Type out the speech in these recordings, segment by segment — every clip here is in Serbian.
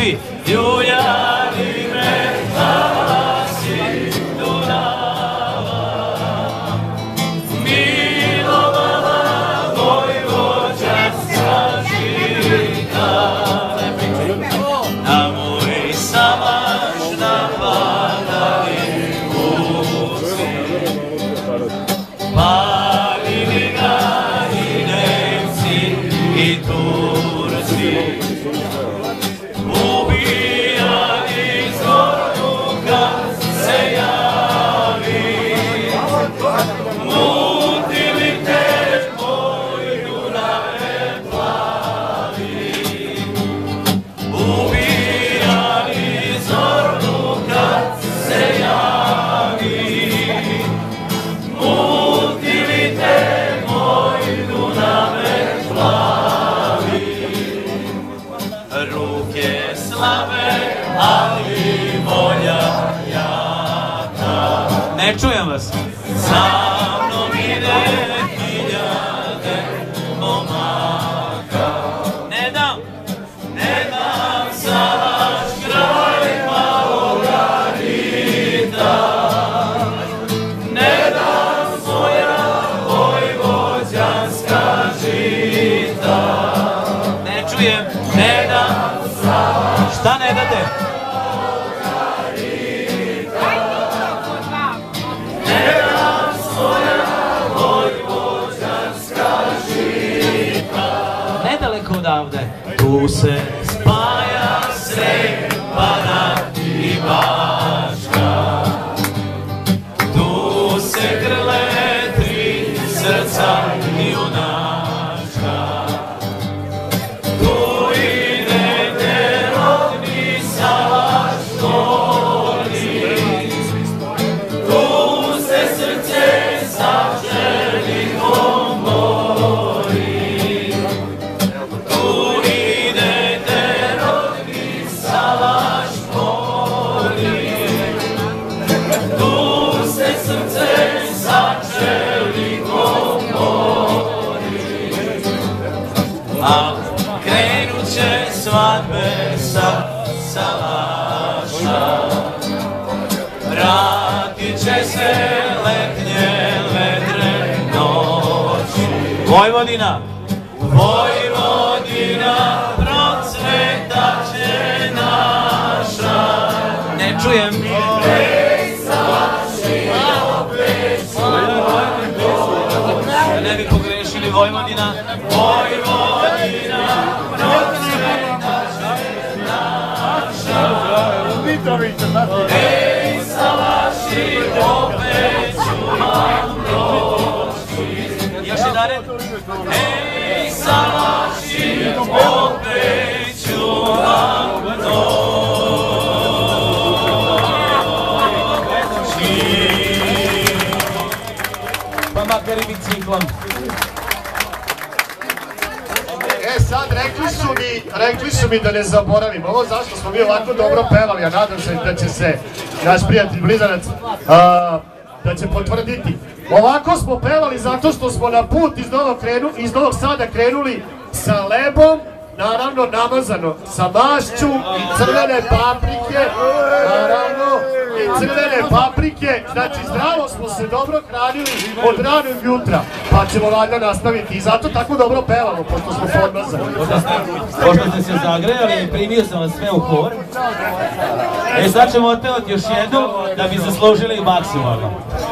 Svi. Ljuljani me glasi Dunava, milovala vojvođanska žika, na moj samaš napadali Rusi, palili ga i Nemci i Turci, ubijani zornu kad se javi, mutili te moj Dunave plavi, ubijani zornu kad se javi, mutili te moj Dunave plavi. Ruke slabe, ali volja jaka. Ne čujem vas. Za mnom ide hiljade momaka. Ne dam za vaš kraj maloga rita. Ne dam svoja vojvođanska žita. Ne čujem, ne dam. Šta ne date? Ne dam svoja vojvođanska žita. Nedaleko odavde tu se spaja Srem, Banat i Bačka. Tu se grle tri srca junačka. Tu idete rodni Salaš Gornji, tu se srce sa čelikom bori. Tu idete rodni Salaš Gornji, tu se srce sa čelikom bori. A krenut će svadbe sa Salaša, vratit će se letnje vedre noći. Vojvodina, Vojvodina, procvetaće naša. Ne čujem. Ne bi pogrešili Vojvodina, Vojvodina, procvetaće naša. Ej, Salaši, opet ću vam doći. Još jedan red. Ej, Salaši, opet ću vam doći. Pa makar i biciklom. Sad rekli su mi da ne zaboravim ovo zašto smo mi ovako dobro pevali, a nadam se da će se naš prijatelj Blizanac da će potvrditi. Ovako smo pevali zato što smo na put iz Novog Sada krenuli sa lebom, naravno namazano sa mašću i crvene paprike, naravno i crvene paprike, znači zdravo smo se dobro hranili od ranog jutra, pa ćemo valjda nastaviti i zato tako dobro pevamo, pošto smo podmazani. Pošto ste se zagrejali, primio sam vas sve u hor. Sad ćemo otpevati još jednu da bi zaslužili maksimalno.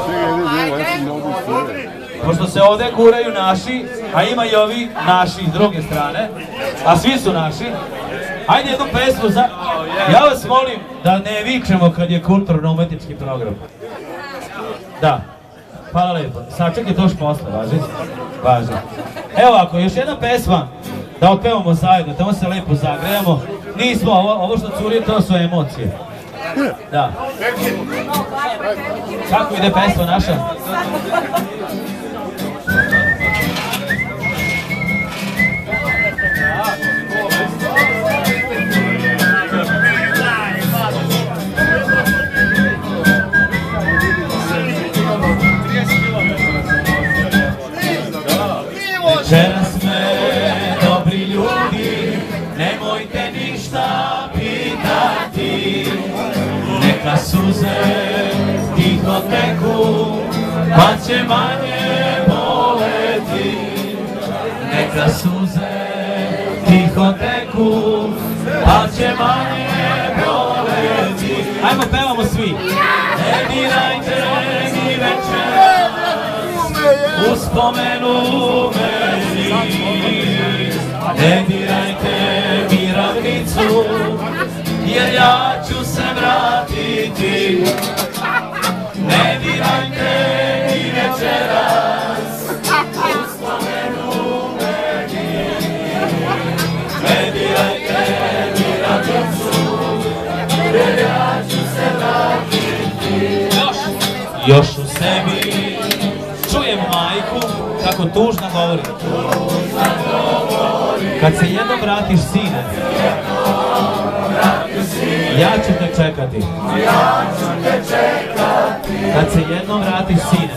Pošto se ovde guraju naši, a ima i ovi naši s druge strane, a svi su naši, hajde jednu pesmu za... Ja vas molim da ne vičemo kad je kulturno-umetnički program. Da, hvala lepo. Sačekajte još posle, važi? Važi. Evo ako, još jedna pesma da otpevamo zajedno, tamo se lepo zagrejamo. Nismo, ovo što curi, to su emocije. Da. Kako ide pesma naša? Večeras me, dobri ljudi, nemojte ništa piti. će manje boleti, neka suze tiho teku, pa će manje boleti. Ajmo, pevamo svi. Ne dirajte mi večeras uspomenu meni, ne dirajte mi ravnicu, jer ja ću se vratiti. Ne dirajte mi večeras uspomenu meni, ne dirajte mi ravnicu, jer ja ću se vratiti. Još u sebi čujem majku kako tužno govori. Kad se jednom vratiš, sine, ja ću te čekati. Kad se jednom vratiš, sine,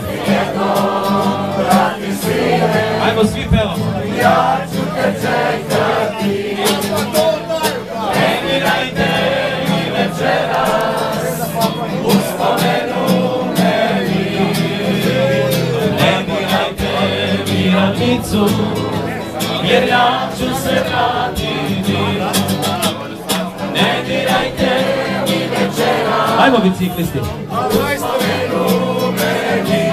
ajmo svi pevamo. Ja ću te čekati. Ne dirajte mi večeras uspomenu meni, ne dirajte mi ravnicu, jer ja ću se vratiti. Ne dirajte mi večeras. Ajmo biciklisti. Uspomenu meni,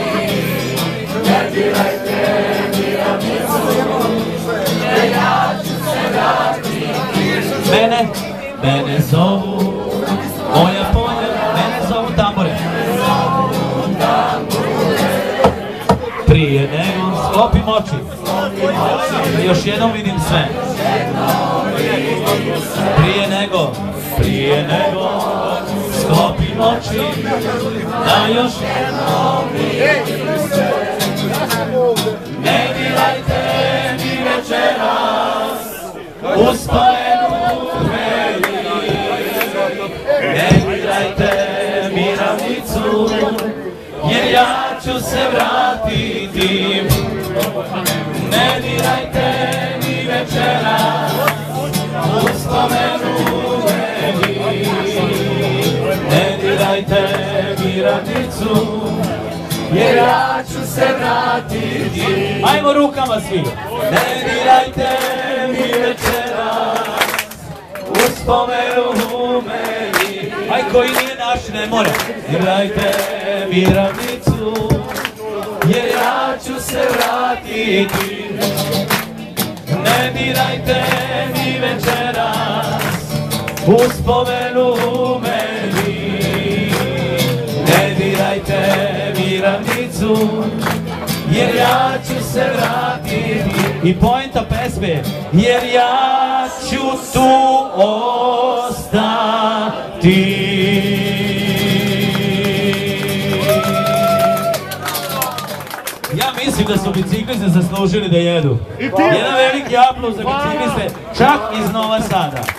ne dirajte mi ravnicu, jer ja ću se vratiti. Mene zovu moja polja, mene zovu tambure. Prije nego sklopim oči, da još jednom vidim sve. Prije nego sklopim oči, da još jednom vidim sve. Ne dirajte mi večeras uspomenu meni, ne dirajte mi ravnicu, jer ja ću se vratiti. Ne dirajte mi večeras uspomenu meni, ne dirajte mi ravnicu, jer ja ću se vratiti. Ajmo rukama svi. Ne dirajte mi večeras uspomenu meni. Aj, koji nije naš, ne mora. Dirajte mi ravnicu, jer ja ću se vratiti. Ne dirajte mi večeras uspomenu meni, ne dirajte mi ravnicu, jer ja ću se vratiti. I poenta pesme, jer ja ću tu ostati. Ja mislim da su bicikliste zaslužili da jedu. Jedan veliki aplauz za bicikliste, čak iz Nova Sada.